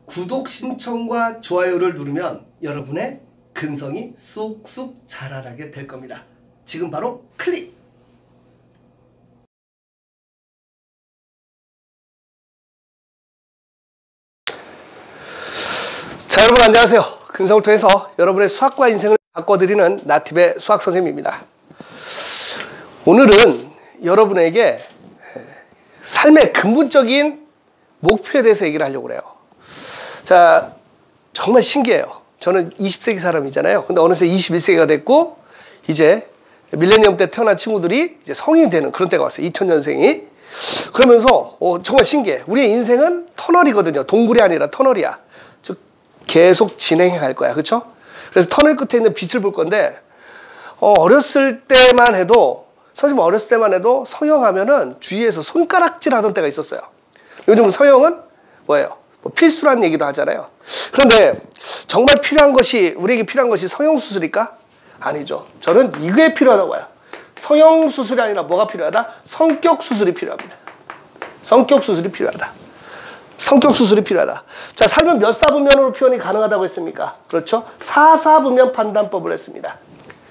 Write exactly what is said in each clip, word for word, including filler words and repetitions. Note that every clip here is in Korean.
구독 신청과 좋아요를 누르면 여러분의 근성이 쑥쑥 자라나게 될 겁니다. 지금 바로 클릭! 자, 여러분 안녕하세요. 근성을 통해서 여러분의 수학과 인생을 바꿔드리는 나팁의 수학 선생님입니다. 오늘은 여러분에게 삶의 근본적인 목표에 대해서 얘기를 하려고 그래요. 자, 정말 신기해요. 저는 이십 세기 사람이잖아요. 근데 어느새 이십일 세기가 됐고 이제 밀레니엄 때 태어난 친구들이 이제 성인이 되는 그런 때가 왔어요. 이천 년생이. 그러면서 어, 정말 신기해. 우리의 인생은 터널이거든요. 동굴이 아니라 터널이야. 즉 계속 진행해 갈 거야. 그렇죠? 그래서 터널 끝에 있는 빛을 볼 건데 어, 어렸을 때만 해도 선생님 어렸을 때만 해도 성형하면은 주위에서 손가락질 하던 때가 있었어요. 요즘은 성형은 뭐예요? 뭐 필수라는 얘기도 하잖아요. 그런데 정말 필요한 것이 우리에게 필요한 것이 성형수술일까? 아니죠. 저는 이게 필요하다고 봐요. 성형수술이 아니라 뭐가 필요하다? 성격수술이 필요합니다. 성격수술이 필요하다. 성격수술이 필요하다. 자, 삶은 몇 사분면으로 표현이 가능하다고 했습니까? 그렇죠? 사사분면 판단법을 했습니다.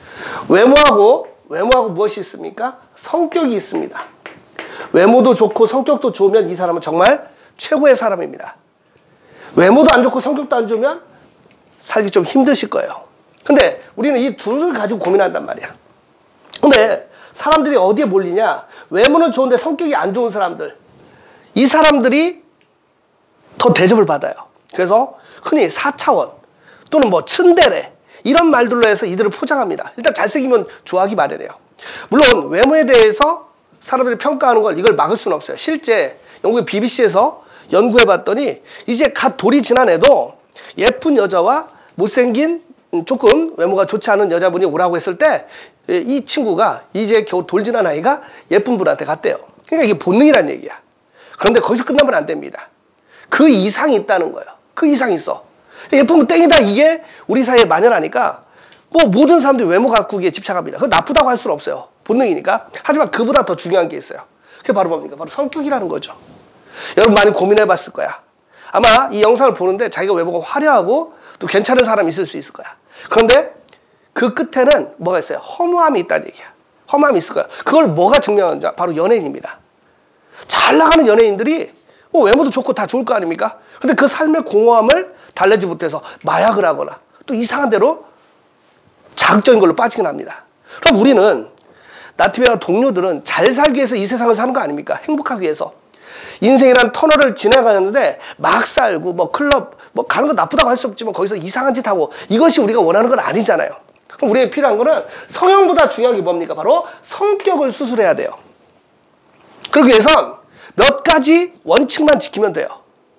외모하고 외모하고 무엇이 있습니까? 성격이 있습니다. 외모도 좋고 성격도 좋으면 이 사람은 정말 최고의 사람입니다. 외모도 안 좋고 성격도 안 좋으면 살기 좀 힘드실 거예요. 근데 우리는 이 둘을 가지고 고민한단 말이야. 근데 사람들이 어디에 몰리냐? 외모는 좋은데 성격이 안 좋은 사람들. 이 사람들이 더 대접을 받아요. 그래서 흔히 사 차원 또는 뭐 츤데레 이런 말들로 해서 이들을 포장합니다. 일단 잘생기면 좋아하기 마련이에요. 물론 외모에 대해서 사람들이 평가하는 걸 이걸 막을 수는 없어요. 실제 영국의 비비씨에서 연구해봤더니 이제 갓 돌이 지난 애도 예쁜 여자와 못생긴 조금 외모가 좋지 않은 여자분이 오라고 했을 때 이 친구가 이제 겨우 돌 지난 아이가 예쁜 분한테 갔대요. 그러니까 이게 본능이란 얘기야. 그런데 거기서 끝나면 안 됩니다. 그 이상이 있다는 거예요. 그 이상이 있어. 예쁘면 땡이다 이게 우리 사이에 만연하니까 뭐 모든 사람들이 외모 가꾸기에 집착합니다. 그거 나쁘다고 할 수는 없어요. 본능이니까. 하지만 그보다 더 중요한 게 있어요. 그게 바로 뭡니까? 바로 성격이라는 거죠. 여러분 많이 고민해 봤을 거야. 아마 이 영상을 보는데 자기가 외모가 화려하고 또 괜찮은 사람이 있을 수 있을 거야. 그런데 그 끝에는 뭐가 있어요? 허무함이 있다는 얘기야. 허무함이 있을 거야. 그걸 뭐가 증명하는지 바로 연예인입니다. 잘 나가는 연예인들이 뭐 외모도 좋고 다 좋을 거 아닙니까? 근데 그 삶의 공허함을 달래지 못해서 마약을 하거나 또 이상한 대로 자극적인 걸로 빠지긴 합니다. 그럼 우리는 나티베와 동료들은 잘 살기 위해서 이 세상을 사는 거 아닙니까? 행복하기 위해서. 인생이란 터널을 지나가는데 막 살고 뭐 클럽 뭐 가는 거 나쁘다고 할 수 없지만 거기서 이상한 짓 하고 이것이 우리가 원하는 건 아니잖아요. 그럼 우리에게 필요한 거는 성형보다 중요한 게 뭡니까? 바로 성격을 수술해야 돼요. 그러기 위해선 몇 가지 원칙만 지키면 돼요.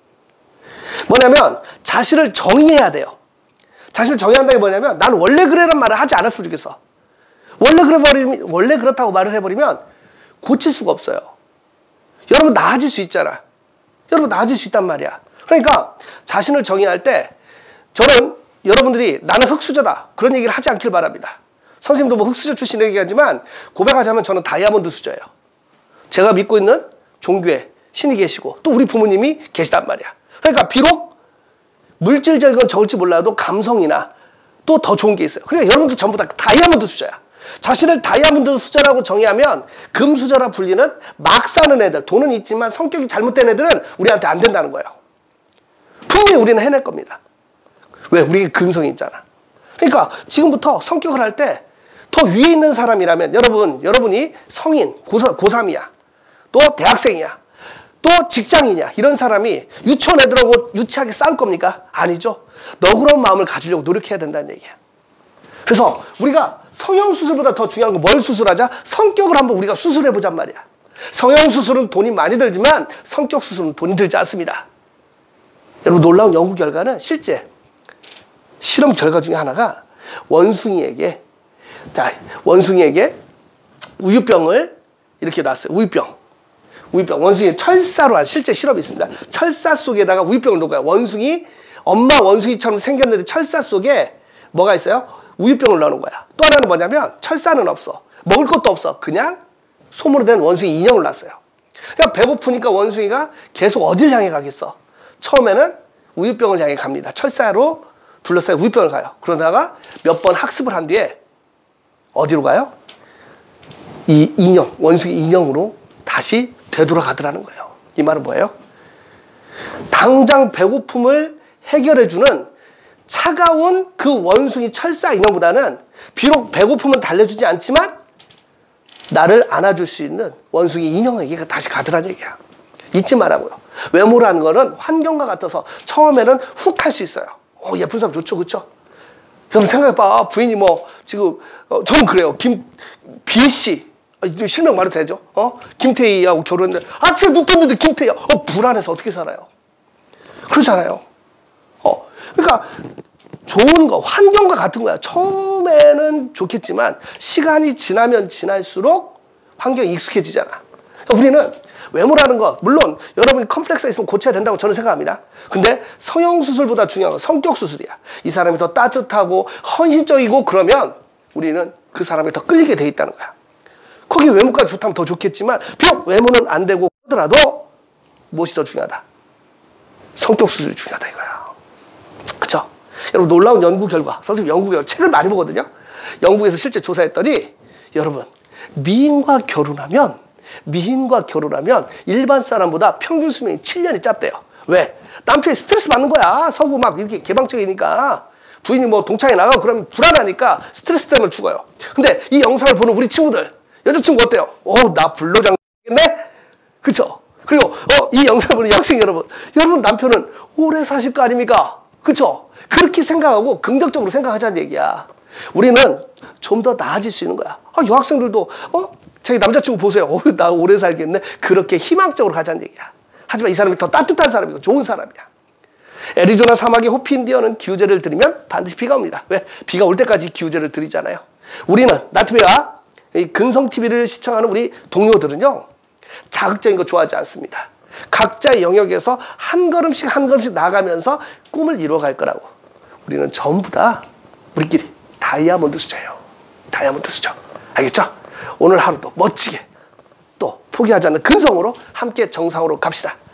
뭐냐면 자신을 정의해야 돼요. 자신을 정의한다는 게 뭐냐면 난 원래 그래란 말을 하지 않았으면 좋겠어. 원래 그래 버리면 원래 그렇다고 말을 해버리면 고칠 수가 없어요. 여러분 나아질 수 있잖아. 여러분 나아질 수 있단 말이야. 그러니까 자신을 정의할 때 저는 여러분들이 나는 흙수저다 그런 얘기를 하지 않길 바랍니다. 선생님도 뭐 흙수저 출신 얘기하지만 고백하자면 저는 다이아몬드 수저예요. 제가 믿고 있는 종교에 신이 계시고 또 우리 부모님이 계시단 말이야. 그러니까 비록 물질적인 건 적을지 몰라도 감성이나 또 더 좋은 게 있어요. 그러니까 여러분도 전부 다 다이아몬드 수저야. 자신을 다이아몬드 수저라고 정의하면 금 수저라 불리는 막 사는 애들, 돈은 있지만 성격이 잘못된 애들은 우리한테 안 된다는 거예요. 분명히 우리는 해낼 겁니다. 왜? 우리에게 근성이 있잖아. 그러니까 지금부터 성격을 할 때 더 위에 있는 사람이라면 여러분, 여러분이 성인, 고사, 고삼이야. 또 대학생이야. 또 직장이냐. 이런 사람이 유치원 애들하고 유치하게 싸울 겁니까? 아니죠. 너그러운 마음을 가지려고 노력해야 된다는 얘기야. 그래서 우리가 성형수술보다 더 중요한 건 뭘 수술하자? 성격을 한번 우리가 수술해보잔 말이야. 성형수술은 돈이 많이 들지만 성격수술은 돈이 들지 않습니다. 여러분 놀라운 연구 결과는 실제 실험 결과 중에 하나가 원숭이에게 자, 원숭이에게 우유병을 이렇게 놨어요. 우유병. 우유병. 원숭이 철사로 한 실제 실험이 있습니다. 철사 속에다가 우유병을 놓은 거야. 원숭이, 엄마 원숭이처럼 생겼는데 철사 속에 뭐가 있어요? 우유병을 넣는 거야. 또 하나는 뭐냐면 철사는 없어. 먹을 것도 없어. 그냥 솜으로 된 원숭이 인형을 놨어요. 그러니까 배고프니까 원숭이가 계속 어딜 향해 가겠어? 처음에는 우유병을 향해 갑니다. 철사로 둘러싸여 우유병을 가요. 그러다가 몇 번 학습을 한 뒤에 어디로 가요? 이 인형, 원숭이 인형으로 다시 되돌아가더라는 거예요. 이 말은 뭐예요? 당장 배고픔을 해결해주는 차가운 그 원숭이 철사 인형보다는 비록 배고픔은 달래주지 않지만 나를 안아줄 수 있는 원숭이 인형에게 다시 가더라는 얘기야. 잊지 말라고요. 외모라는 거는 환경과 같아서 처음에는 훅 할 수 있어요. 오, 예쁜 사람 좋죠, 그렇죠? 여러분 생각해봐. 부인이 뭐 지금 어, 저는 그래요. 김 B 씨 아, 실명 말해도 되죠? 어? 김태희하고 결혼했는데 아침에 눈 떴는데 김태희야. 어, 불안해서 어떻게 살아요? 그렇잖아요. 어, 그러니까 좋은 거, 환경과 같은 거야. 처음에는 좋겠지만 시간이 지나면 지날수록 환경이 익숙해지잖아. 그러니까 우리는 외모라는 거, 물론 여러분이 컴플렉스가 있으면 고쳐야 된다고 저는 생각합니다. 근데 성형수술보다 중요한 건 성격수술이야. 이 사람이 더 따뜻하고 헌신적이고 그러면 우리는 그 사람이 더 끌리게 돼 있다는 거야. 거기 외모까지 좋다면 더 좋겠지만 비록 외모는 안 되고 하더라도 무엇이 더 중요하다? 성격수술이 중요하다 이거야. 그쵸? 여러분 놀라운 연구 결과, 선생님 연구 결과 책을 많이 보거든요. 영국에서 실제 조사했더니 여러분 미인과 결혼하면 미인과 결혼하면 일반 사람보다 평균 수명이 칠 년이 짧대요. 왜? 남편이 스트레스 받는 거야. 서구 막 이렇게 개방적이니까. 부인이 뭐 동창회 나가고 그러면 불안하니까 스트레스 때문에 죽어요. 근데 이 영상을 보는 우리 친구들, 여자친구 어때요? 오, 나 불로장겠네? 그쵸? 그리고 어, 이 영상을 보는 여학생 여러분, 여러분 남편은 오래 사실 거 아닙니까? 그쵸? 그렇게 생각하고 긍정적으로 생각하자는 얘기야. 우리는 좀 더 나아질 수 있는 거야. 아, 여학생들도 어? 자기 남자친구 보세요. 어, 나 오래 살겠네. 그렇게 희망적으로 가자는 얘기야. 하지만 이 사람이 더 따뜻한 사람이고 좋은 사람이야. 애리조나 사막의 호피인디언은 기우제를 드리면 반드시 비가 옵니다. 왜? 비가 올 때까지 기우제를 드리잖아요. 우리는 나트베와 근성티비를 시청하는 우리 동료들은요. 자극적인 거 좋아하지 않습니다. 각자의 영역에서 한 걸음씩 한 걸음씩 나가면서 꿈을 이루어갈 거라고. 우리는 전부 다 우리끼리 다이아몬드 수저예요. 다이아몬드 수저. 알겠죠? 오늘 하루도 멋지게 또 포기하지 않는 근성으로 함께 정상으로 갑시다.